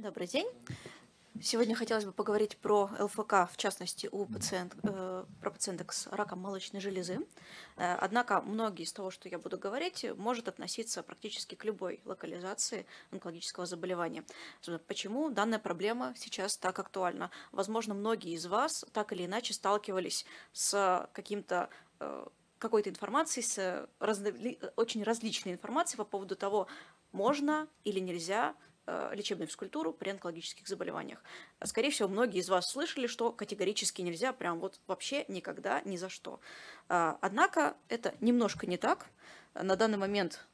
Добрый день. Сегодня хотелось бы поговорить про ЛФК, в частности, про пациенток с раком молочной железы. Однако многие из того, что я буду говорить, может относиться практически к любой локализации онкологического заболевания. Почему данная проблема сейчас так актуальна? Возможно, многие из вас так или иначе сталкивались с какой-то информацией, очень различной информацией по поводу того, можно или нельзя лечебную физкультуру при онкологических заболеваниях. Скорее всего, многие из вас слышали, что категорически нельзя, прям вот вообще никогда, ни за что. Однако это немножко не так. На данный момент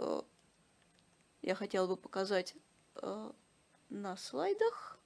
я хотела бы показать на слайдах.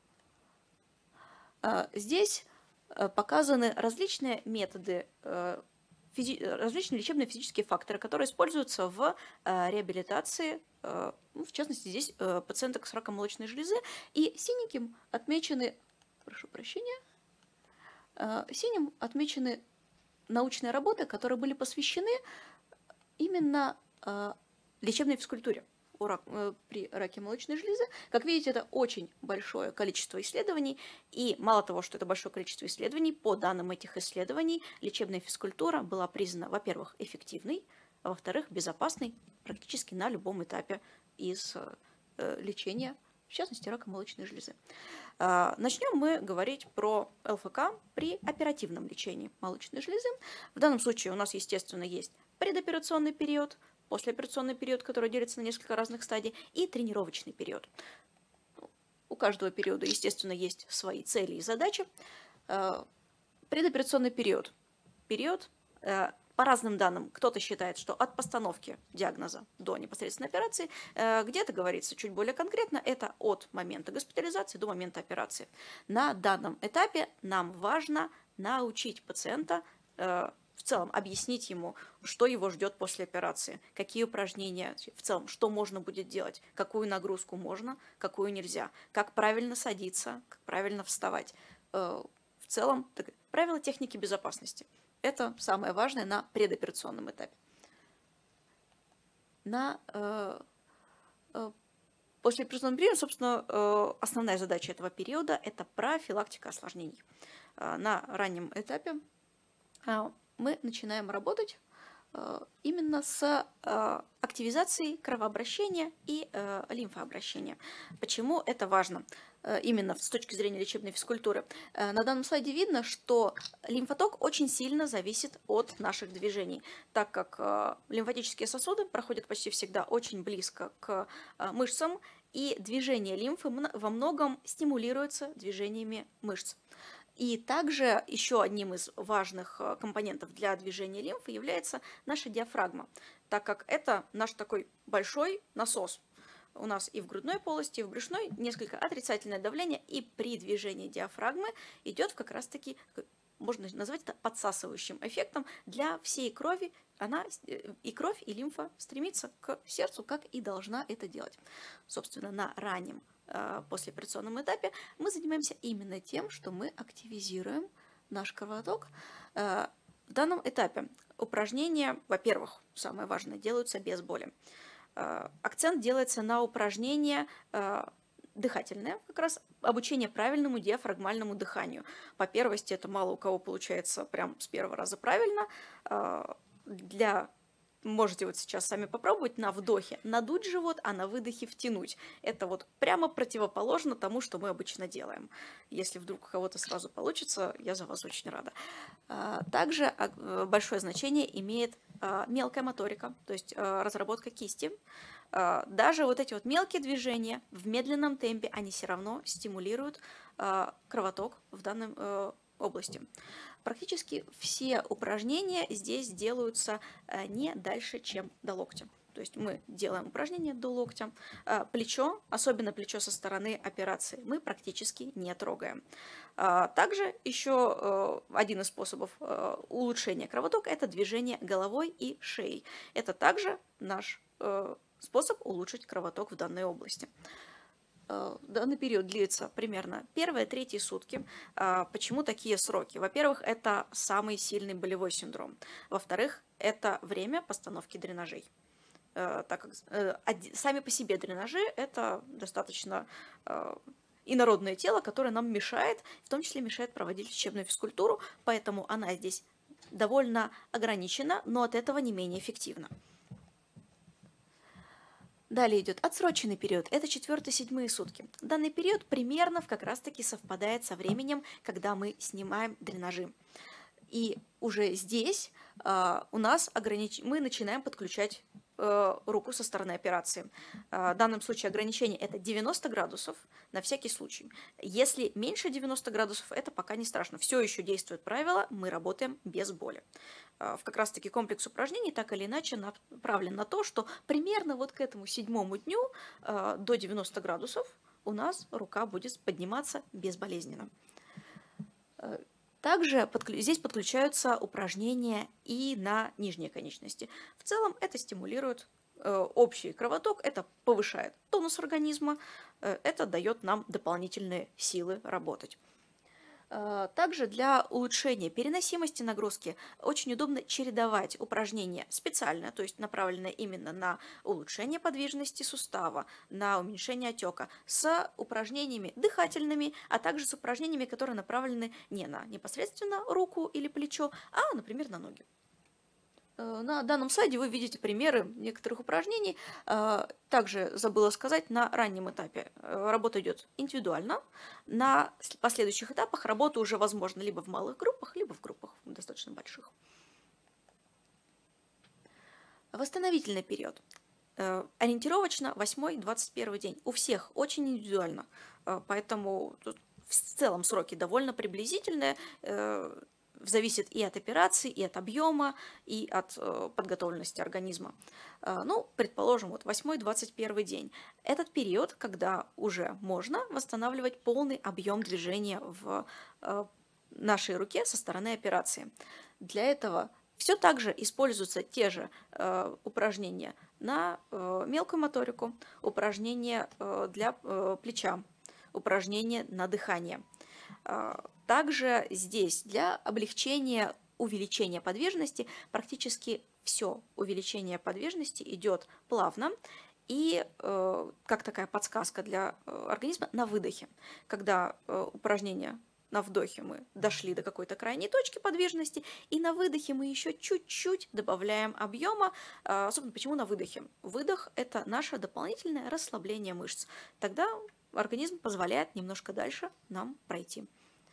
Здесь показаны различные методы, различные лечебные физические факторы, которые используются в реабилитации, в частности, здесь пациенток с раком молочной железы, и синеньким отмечены, прошу прощения, синим отмечены научные работы, которые были посвящены именно лечебной физкультуре при раке молочной железы. Как видите, это очень большое количество исследований, и мало того, что это большое количество исследований, по данным этих исследований лечебная физкультура была признана, во-первых, эффективной, а во-вторых, безопасной практически на любом этапе из лечения, в частности, рака молочной железы. Начнем мы говорить про ЛФК при оперативном лечении молочной железы. В данном случае у нас, естественно, есть предоперационный период, послеоперационный период, который делится на несколько разных стадий, и тренировочный период. У каждого периода, естественно, есть свои цели и задачи. Предоперационный период. По разным данным, кто-то считает, что от постановки диагноза до непосредственной операции, где-то говорится чуть более конкретно, это от момента госпитализации до момента операции. На данном этапе нам важно научить пациента, в целом объяснить ему, что его ждет после операции, какие упражнения, в целом, что можно будет делать, какую нагрузку можно, какую нельзя, как правильно садиться, как правильно вставать. В целом, правила техники безопасности. Это самое важное на предоперационном этапе. На послеоперационном периоде, собственно, основная задача этого периода – это профилактика осложнений. На раннем этапе мы начинаем работать именно с активизацией кровообращения и лимфообращения. Почему это важно? Именно с точки зрения лечебной физкультуры. На данном слайде видно, что лимфоток очень сильно зависит от наших движений, так как лимфатические сосуды проходят почти всегда очень близко к мышцам, и движение лимфы во многом стимулируется движениями мышц. И также еще одним из важных компонентов для движения лимфы является наша диафрагма, так как это наш такой большой насос. У нас и в грудной полости, и в брюшной несколько отрицательное давление, и при движении диафрагмы идет как раз-таки, можно назвать это подсасывающим эффектом для всей крови. И кровь, и лимфа стремится к сердцу, как и должна это делать. Собственно, на раннем послеоперационном этапе мы занимаемся именно тем, что мы активизируем наш кровоток. В данном этапе упражнения, во-первых, самое важное, делаются без боли. Акцент делается на упражнения дыхательное, как раз обучение правильному диафрагмальному дыханию. По первости, это мало у кого получается прям с первого раза правильно. Можете вот сейчас сами попробовать на вдохе надуть живот, а на выдохе втянуть. Это вот прямо противоположно тому, что мы обычно делаем. Если вдруг у кого-то сразу получится, я за вас очень рада. Также большое значение имеет мелкая моторика, то есть разработка кисти. Даже вот эти вот мелкие движения в медленном темпе, они все равно стимулируют кровоток в данной области. Практически все упражнения здесь делаются не дальше, чем до локтя. То есть мы делаем упражнения до локтя. Плечо, особенно плечо со стороны операции, мы практически не трогаем. Также еще один из способов улучшения кровотока – это движение головой и шеей. Это также наш способ улучшить кровоток в данной области. Данный период длится примерно 1-3 сутки. Почему такие сроки? Во-первых, это самый сильный болевой синдром. Во-вторых, это время постановки дренажей. так как сами по себе дренажи – это достаточно инородное тело, которое нам мешает, в том числе мешает проводить лечебную физкультуру, поэтому она здесь довольно ограничена, но от этого не менее эффективна. Далее идет отсроченный период. Это 4-7 сутки. Данный период примерно как раз-таки совпадает со временем, когда мы снимаем дренажи. И уже здесь у нас мы начинаем подключать руку со стороны операции. В данном случае ограничение это 90 градусов на всякий случай. Если меньше 90 градусов, это пока не страшно. Все еще действует правило, мы работаем без боли. Как раз таки комплекс упражнений так или иначе направлен на то, что примерно вот к этому 7-му дню до 90 градусов у нас рука будет подниматься безболезненно. Также здесь подключаются упражнения и на нижние конечности. В целом это стимулирует общий кровоток, это повышает тонус организма, это дает нам дополнительные силы работать. Также для улучшения переносимости нагрузки очень удобно чередовать упражнения специально, то есть направленные именно на улучшение подвижности сустава, на уменьшение отека, с упражнениями дыхательными, а также с упражнениями, которые направлены не на непосредственно руку или плечо, а, например, на ноги. На данном слайде вы видите примеры некоторых упражнений. Также забыла сказать, на раннем этапе работа идет индивидуально. На последующих этапах работа уже возможна либо в малых группах, либо в группах достаточно больших. Восстановительный период. Ориентировочно 8-21 день. У всех очень индивидуально, поэтому тут в целом сроки довольно приблизительные. Зависит и от операции, и от объема, и от подготовленности организма. Ну, предположим, вот 8-21 день. Этот период, когда уже можно восстанавливать полный объем движения в нашей руке со стороны операции. Для этого все так же используются те же упражнения на мелкую моторику, упражнения для плеча, упражнения на дыхание. Также здесь для облегчения увеличения подвижности практически все увеличение подвижности идет плавно и как такая подсказка для организма на выдохе. Когда упражнение на вдохе мы дошли до какой-то крайней точки подвижности, и на выдохе мы еще чуть-чуть добавляем объема. Особенно почему на выдохе? Выдох – это наше дополнительное расслабление мышц. Тогда организм позволяет немножко дальше нам пройти.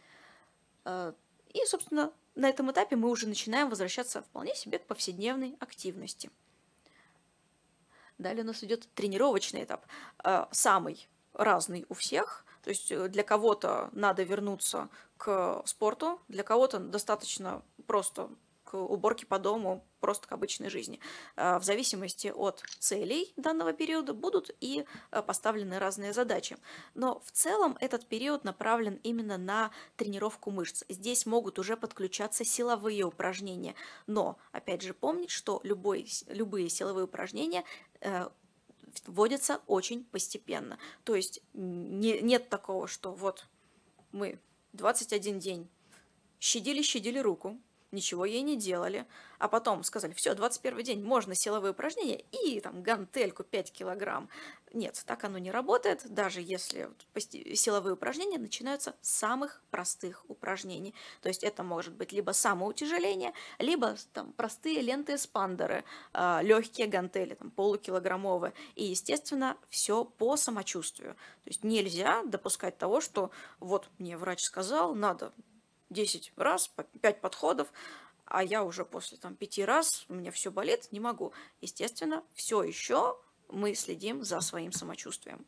И, собственно, на этом этапе мы уже начинаем возвращаться вполне себе к повседневной активности. Далее у нас идет тренировочный этап. Самый разный у всех. То есть для кого-то надо вернуться к спорту, для кого-то достаточно просто к уборке по дому, просто к обычной жизни. В зависимости от целей данного периода будут и поставлены разные задачи. Но в целом этот период направлен именно на тренировку мышц. Здесь могут уже подключаться силовые упражнения. Но, опять же, помнить, что любые силовые упражнения вводятся очень постепенно. То есть нет такого, что вот мы 21 день щадили руку, ничего ей не делали, а потом сказали, все, 21 день, можно силовые упражнения и там гантельку 5 килограмм. Нет, так оно не работает, даже если силовые упражнения начинаются с самых простых упражнений. То есть это может быть либо самоутяжеление, либо там простые ленты-эспандеры, легкие гантели, там, полукилограммовые. И, естественно, все по самочувствию. То есть нельзя допускать того, что вот мне врач сказал, надо 10 раз, 5 подходов, а я уже после 5 раз, у меня все болит, не могу. Естественно, все еще мы следим за своим самочувствием.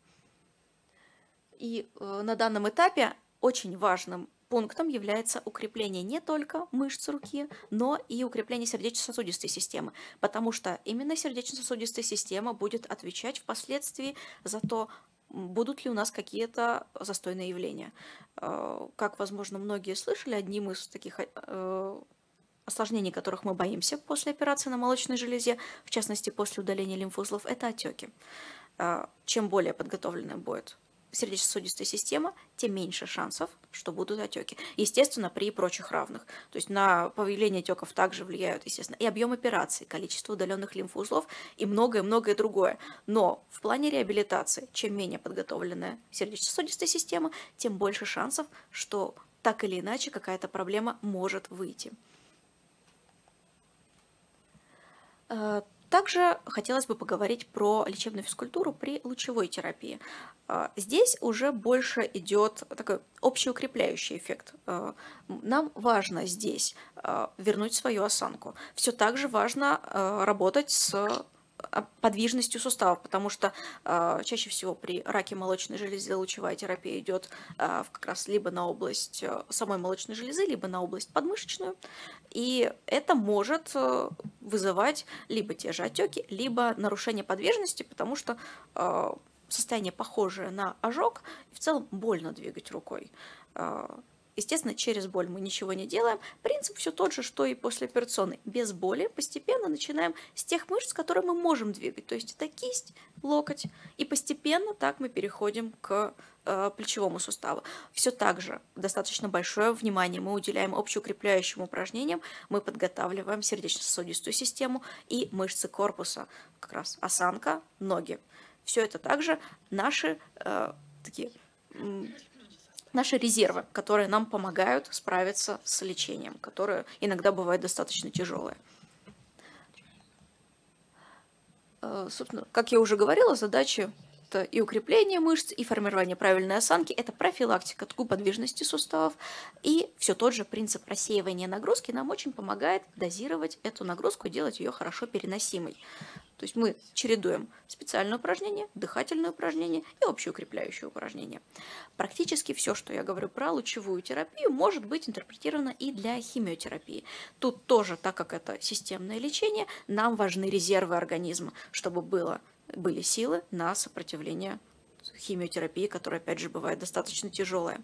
И на данном этапе очень важным пунктом является укрепление не только мышц руки, но и укрепление сердечно-сосудистой системы, потому что именно сердечно-сосудистая система будет отвечать впоследствии за то, будут ли у нас какие-то застойные явления. Как, возможно, многие слышали, одним из таких осложнений, которых мы боимся после операции на молочной железе, в частности, после удаления лимфоузлов, это отеки. Чем более подготовленным будет сердечно-сосудистая система, тем меньше шансов, что будут отеки. Естественно, при прочих равных. То есть на появление отеков также влияют, естественно, и объем операций, количество удаленных лимфоузлов и многое-многое другое. Но в плане реабилитации, чем менее подготовленная сердечно-сосудистая система, тем больше шансов, что так или иначе какая-то проблема может выйти. Также хотелось бы поговорить про лечебную физкультуру при лучевой терапии. Здесь уже больше идет такой общеукрепляющий эффект. Нам важно здесь вернуть свою осанку. Все так же важно работать с подвижностью суставов, потому что чаще всего при раке молочной железы лучевая терапия идет как раз либо на область самой молочной железы, либо на область подмышечную, и это может вызывать либо те же отеки, либо нарушение подвижности, потому что состояние похожее на ожог, и в целом больно двигать рукой. Естественно, через боль мы ничего не делаем. Принцип все тот же, что и послеоперационный. Без боли постепенно начинаем с тех мышц, которые мы можем двигать. То есть это кисть, локоть. И постепенно так мы переходим к плечевому суставу. Все так же достаточно большое внимание мы уделяем общеукрепляющим упражнениям. Мы подготавливаем сердечно-сосудистую систему и мышцы корпуса. Как раз осанка, ноги. Все это также наши наши резервы, которые нам помогают справиться с лечением, которое иногда бывает достаточно тяжелое. Собственно, как я уже говорила, задачи это и укрепление мышц, и формирование правильной осанки, это профилактика подвижности суставов, и все тот же принцип рассеивания нагрузки нам очень помогает дозировать эту нагрузку и делать ее хорошо переносимой. То есть мы чередуем специальные упражнения, дыхательные упражнения и общеукрепляющие упражнения. Практически все, что я говорю про лучевую терапию, может быть интерпретировано и для химиотерапии. Тут тоже, так как это системное лечение, нам важны резервы организма, чтобы были силы на сопротивление химиотерапии, которая, опять же, бывает достаточно тяжелая.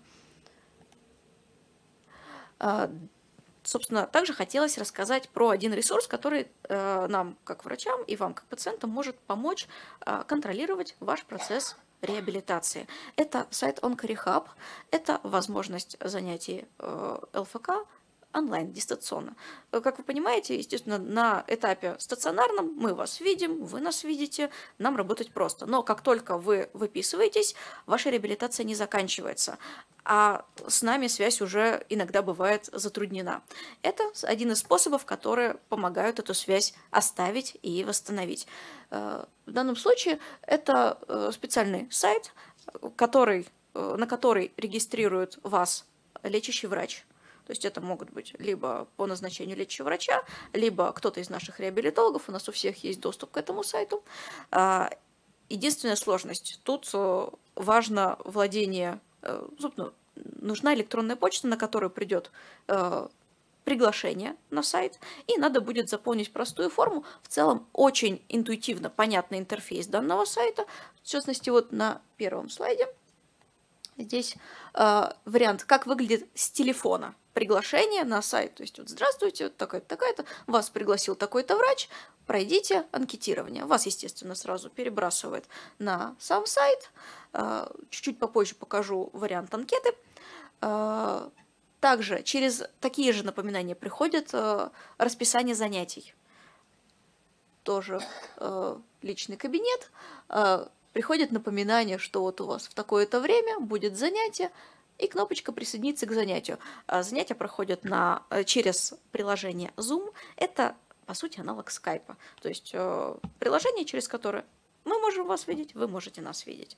Собственно, также хотелось рассказать про один ресурс, который нам, как врачам, и вам, как пациентам, может помочь контролировать ваш процесс реабилитации. Это сайт OncoRehab, это возможность занятий ЛФК онлайн, дистанционно. Как вы понимаете, естественно, на этапе стационарном мы вас видим, вы нас видите, нам работать просто. Но как только вы выписываетесь, ваша реабилитация не заканчивается, а с нами связь уже иногда бывает затруднена. Это один из способов, которые помогают эту связь оставить и восстановить. В данном случае это специальный сайт, на который регистрирует вас лечащий врач. То есть это могут быть либо по назначению лечащего врача, либо кто-то из наших реабилитологов. У нас у всех есть доступ к этому сайту. Единственная сложность. Тут важно владение... Собственно, нужна электронная почта, на которую придет приглашение на сайт, и надо будет заполнить простую форму. В целом очень интуитивно понятный интерфейс данного сайта. В частности, вот на первом слайде здесь вариант, как выглядит с телефона приглашение на сайт. То есть вот здравствуйте, вот такая-то, такая-то, вас пригласил такой-то врач, пройдите анкетирование. Вас, естественно, сразу перебрасывает на сам сайт. Чуть-чуть попозже покажу вариант анкеты. Также через такие же напоминания приходит расписание занятий. Тоже личный кабинет. Приходит напоминание, что вот у вас в такое-то время будет занятие, и кнопочка «Присоединиться к занятию». Занятия проходят через приложение Zoom. Это, по сути, аналог скайпа. То есть приложение, через которое мы можем вас видеть, вы можете нас видеть.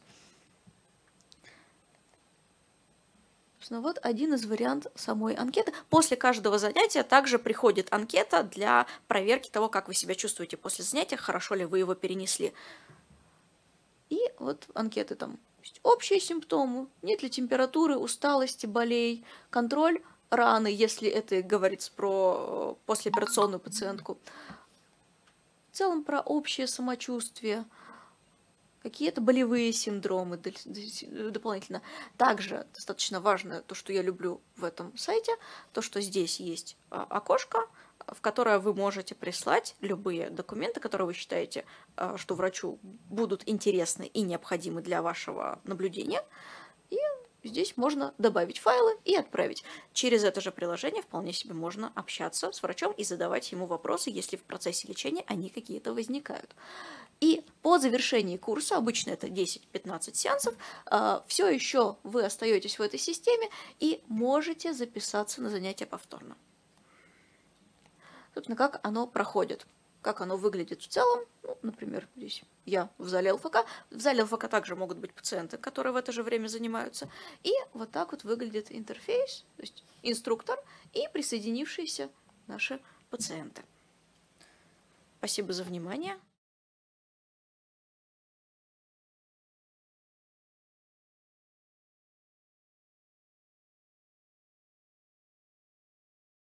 Собственно, вот один из вариантов самой анкеты. После каждого занятия также приходит анкета для проверки того, как вы себя чувствуете после занятия, хорошо ли вы его перенесли. И вот анкеты там. Общие симптомы, нет ли температуры, усталости, болей, контроль раны, если это говорится про послеоперационную пациентку. В целом про общее самочувствие. какие-то болевые синдромы дополнительно. Также достаточно важно то, что я люблю в этом сайте, то, что здесь есть окошко, в которое вы можете прислать любые документы, которые вы считаете, что врачу будут интересны и необходимы для вашего наблюдения. И здесь можно добавить файлы и отправить. Через это же приложение вполне себе можно общаться с врачом и задавать ему вопросы, если в процессе лечения они какие-то возникают. И по завершении курса, обычно это 10-15 сеансов, все еще вы остаетесь в этой системе и можете записаться на занятия повторно. Собственно, как оно проходит, как оно выглядит в целом. Ну, например, здесь я в зале ЛФК. В зале ЛФК также могут быть пациенты, которые в это же время занимаются. И вот так вот выглядит интерфейс, то есть инструктор и присоединившиеся наши пациенты. Спасибо за внимание.